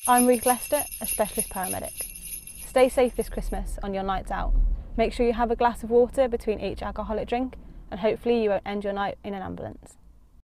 I'm Ruth Lester, a specialist paramedic. Stay safe this Christmas on your nights out. Make sure you have a glass of water between each alcoholic drink, and hopefully you won't end your night in an ambulance.